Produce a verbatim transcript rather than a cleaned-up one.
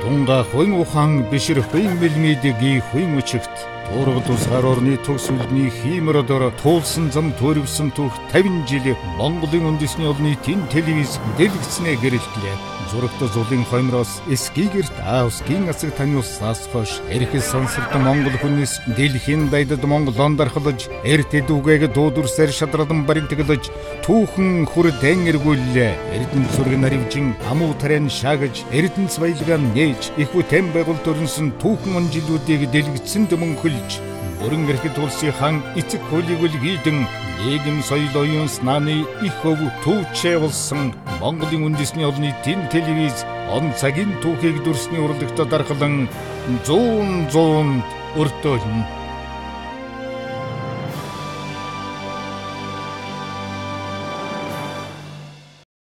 Унга хойн ухан бишэр хойн мэлмэдэги хойн учигт Ургад усгаар орны төгс үлдний хиймэрөдөр туулсан зам төрөвсөн түүх тавин жил Монголын үндэсний олны тэн телевиз дэлгэцнээ гэрэлтлээ. Зурагт зулын хоймроос эскигэрт аавсгийн асаг таниуснаас хойш эрхэл сонсогдсон монгол хүнээс дэлхийн дайдад Монголон дархлаж эртэд үгээг дуудурсаар шадралан баримтаглаж түүхэн хүр дэнгэргүүлээ. Эрдэнэ зураг наривжин амуу тарайн шаагаж эрдэнэс баялгаан нээж ихүү тэм байгуул төрнсөн түүхэн онжилуудыг дэлгэцэн дөмөнхөл Өрөн эрхэд улсын хан эцэг хөлийг үлгийдэн нийгэм соёл оюун санааны их өв түүчээ болсон Монголын үндэсний олны тэн телевиз он цагийн түүхийг дүрсний урлагт дархлан зуун зуунд өртөөлнө.